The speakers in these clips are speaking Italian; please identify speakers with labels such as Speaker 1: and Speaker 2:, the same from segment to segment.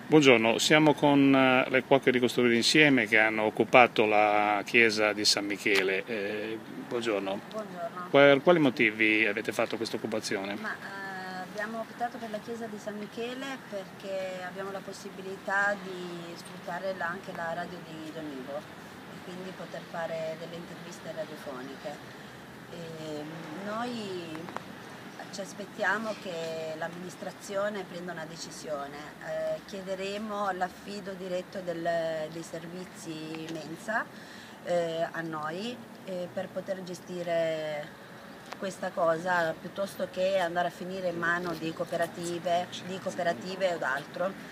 Speaker 1: Buongiorno, siamo con le cuoche di Costruire Insieme che hanno occupato la chiesa di San Michele. Buongiorno.
Speaker 2: Buongiorno.
Speaker 1: Per quali motivi avete fatto questa occupazione?
Speaker 2: Abbiamo optato per la chiesa di San Michele perché abbiamo la possibilità di sfruttare anche la radio di Donivo e quindi poter fare delle interviste radiofoniche. Noi ci aspettiamo che l'amministrazione prenda una decisione, chiederemo l'affido diretto dei servizi mensa a noi per poter gestire questa cosa piuttosto che andare a finire in mano di cooperative o d'altro.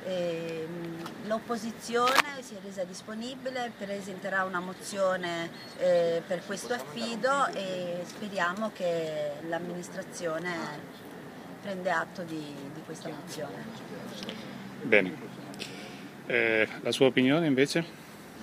Speaker 2: L'opposizione si è resa disponibile, presenterà una mozione per questo affido e speriamo che l'amministrazione prenda atto di questa mozione.
Speaker 1: Bene. La sua opinione invece?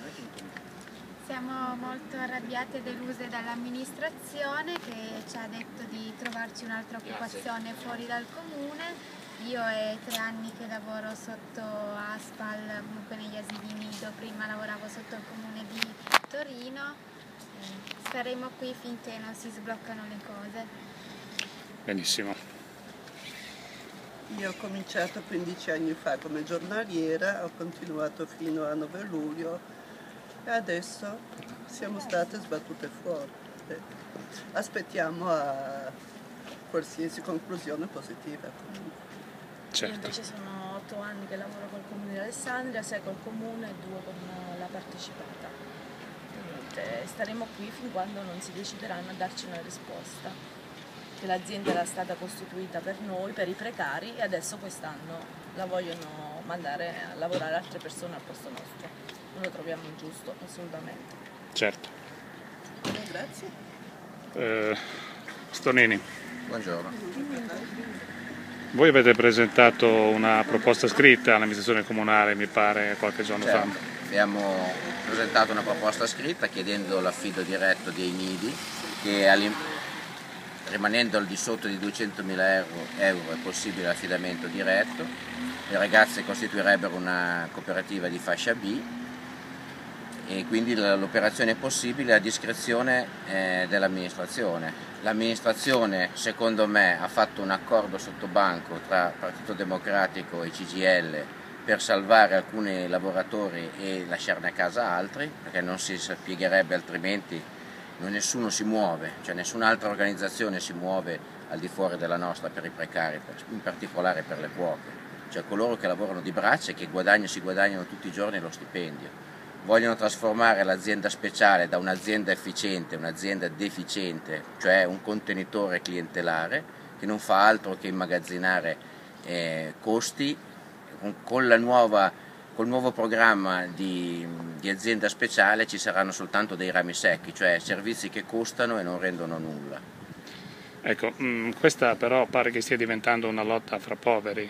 Speaker 3: Siamo molto arrabbiate e deluse dall'amministrazione che ci ha detto di trovarci un'altra occupazione fuori dal comune. Io è 3 anni che lavoro sotto ASPAL, comunque negli asili nido, prima lavoravo sotto il comune di Torino. Staremo qui finché non si sbloccano le cose.
Speaker 1: Benissimo.
Speaker 4: Io ho cominciato 15 anni fa come giornaliera, ho continuato fino a 9 luglio e adesso siamo state sbattute fuori. Aspettiamo a qualsiasi conclusione positiva.
Speaker 1: Certo.
Speaker 5: Io invece sono 8 anni che lavoro col comune di Alessandria, 6 col comune e 2 con la partecipata. Staremo qui fin quando non si decideranno a darci una risposta. Che l'azienda era stata costituita per noi, per i precari, e adesso quest'anno la vogliono mandare a lavorare altre persone al posto nostro. Non lo troviamo giusto, assolutamente.
Speaker 1: Certo.
Speaker 4: Grazie.
Speaker 1: Stonini.
Speaker 6: Buongiorno.
Speaker 1: Voi avete presentato una proposta scritta all'amministrazione comunale, mi pare, qualche giorno fa.
Speaker 6: Abbiamo presentato una proposta scritta chiedendo l'affido diretto dei nidi che rimanendo al di sotto di 200.000 euro è possibile l'affidamento diretto. Le ragazze costituirebbero una cooperativa di fascia B e quindi l'operazione è possibile a discrezione dell'amministrazione. L'amministrazione secondo me ha fatto un accordo sottobanco tra Partito Democratico e CGIL per salvare alcuni lavoratori e lasciarne a casa altri, perché non si spiegherebbe altrimenti, nessuno si muove, cioè nessun'altra organizzazione si muove al di fuori della nostra per i precari, in particolare per le cuoche, cioè coloro che lavorano di braccia e che si guadagnano tutti i giorni lo stipendio. Vogliono trasformare l'azienda speciale da un'azienda efficiente a un'azienda deficiente, cioè un contenitore clientelare che non fa altro che immagazzinare costi. Col nuovo programma di azienda speciale ci saranno soltanto dei rami secchi, cioè servizi che costano e non rendono nulla.
Speaker 1: Ecco, questa però pare che stia diventando una lotta fra poveri.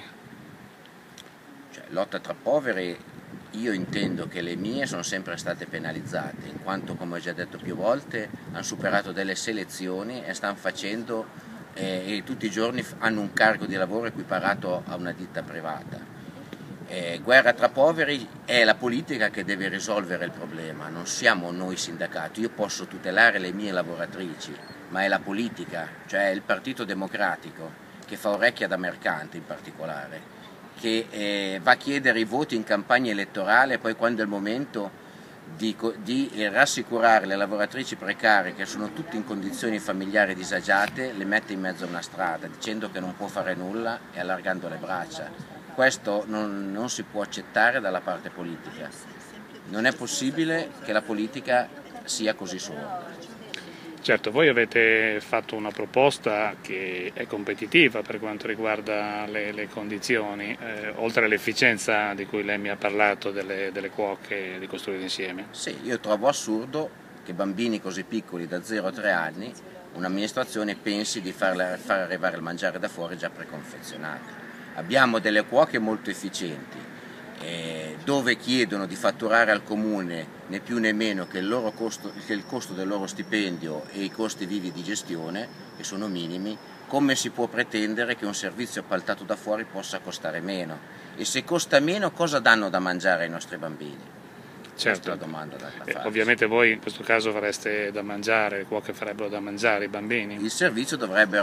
Speaker 6: Cioè, lotta tra poveri. Io intendo che le mie sono sempre state penalizzate, in quanto, come ho già detto più volte, hanno superato delle selezioni e stanno facendo, e tutti i giorni hanno un carico di lavoro equiparato a una ditta privata. Guerra tra poveri è la politica che deve risolvere il problema, non siamo noi sindacati. Io posso tutelare le mie lavoratrici, ma è la politica, cioè il Partito Democratico, che fa orecchia da mercante in particolare, che va a chiedere i voti in campagna elettorale e poi quando è il momento di rassicurare le lavoratrici precarie che sono tutte in condizioni familiari disagiate, le mette in mezzo a una strada dicendo che non può fare nulla e allargando le braccia. Questo non si può accettare dalla parte politica. Non è possibile che la politica sia così sola.
Speaker 1: Certo, voi avete fatto una proposta che è competitiva per quanto riguarda le condizioni, oltre all'efficienza di cui lei mi ha parlato delle cuoche di Costruire Insieme.
Speaker 6: Sì, io trovo assurdo che bambini così piccoli da 0 a 3 anni un'amministrazione pensi di far arrivare il mangiare da fuori già preconfezionato. Abbiamo delle cuoche molto efficienti, dove chiedono di fatturare al comune né più né meno che il costo del loro stipendio e i costi vivi di gestione, che sono minimi, come si può pretendere che un servizio appaltato da fuori possa costare meno? E se costa meno, cosa danno da mangiare ai nostri bambini?
Speaker 1: Certo.
Speaker 6: Questa è la domanda da farsi.
Speaker 1: Ovviamente voi in questo caso fareste da mangiare, le cuoche farebbero da mangiare i bambini?
Speaker 6: Il servizio dovrebbe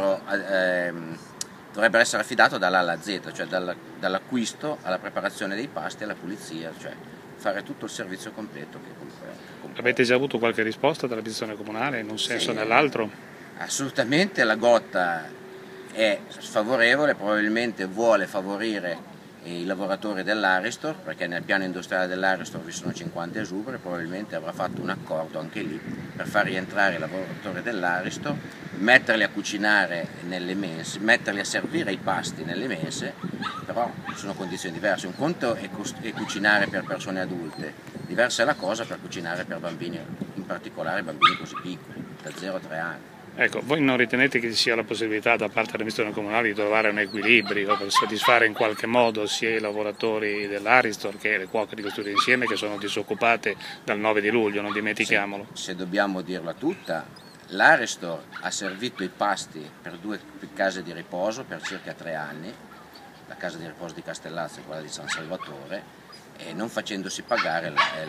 Speaker 6: essere affidato dall'A alla Z, cioè dall'acquisto alla preparazione dei pasti alla pulizia, cioè fare tutto il servizio completo che compra.
Speaker 1: Avete già avuto qualche risposta dall'amministrazione comunale in un senso o nell'altro?
Speaker 6: Assolutamente, la Gotta è sfavorevole, probabilmente vuole favorire i lavoratori dell'Aristor, perché nel piano industriale dell'Aristor vi sono 50 esuberi, probabilmente avrà fatto un accordo anche lì per far rientrare i lavoratori dell'Aristor, metterli a cucinare nelle mense, metterli a servire i pasti nelle mense, però sono condizioni diverse. Un conto è cucinare per persone adulte, diversa è la cosa per cucinare per bambini, in particolare bambini così piccoli, da 0 a 3 anni.
Speaker 1: Ecco, voi non ritenete che ci sia la possibilità da parte dell'amministrazione comunale di trovare un equilibrio per soddisfare in qualche modo sia i lavoratori dell'Aristor che le cuoche di questo insieme che sono disoccupate dal 9 di luglio, non dimentichiamolo?
Speaker 6: Se dobbiamo dirla tutta, l'Aristor ha servito i pasti per 2 case di riposo per circa 3 anni, la casa di riposo di Castellazzo e quella di San Salvatore, e non facendosi pagare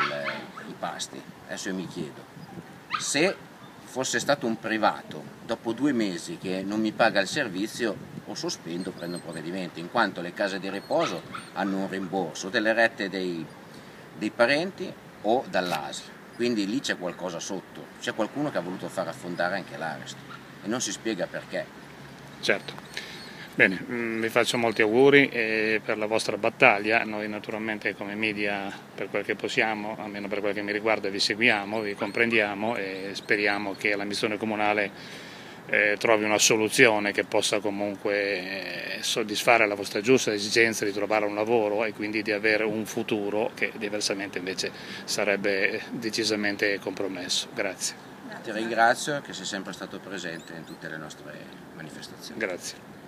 Speaker 6: i pasti. Adesso io mi chiedo, se fosse stato un privato, dopo 2 mesi che non mi paga il servizio, o sospendo o prendo un provvedimento, in quanto le case di riposo hanno un rimborso delle rette dei parenti o dall'ASL, quindi lì c'è qualcosa sotto, c'è qualcuno che ha voluto far affondare anche l'Aristor e non si spiega perché.
Speaker 1: Certo. Bene, vi faccio molti auguri per la vostra battaglia. Noi naturalmente come media, per quel che possiamo, almeno per quel che mi riguarda, vi seguiamo, vi comprendiamo e speriamo che l'amministrazione comunale trovi una soluzione che possa comunque soddisfare la vostra giusta esigenza di trovare un lavoro e quindi di avere un futuro che diversamente invece sarebbe decisamente compromesso. Grazie.
Speaker 6: Ti ringrazio che sei sempre stato presente in tutte le nostre manifestazioni.
Speaker 1: Grazie.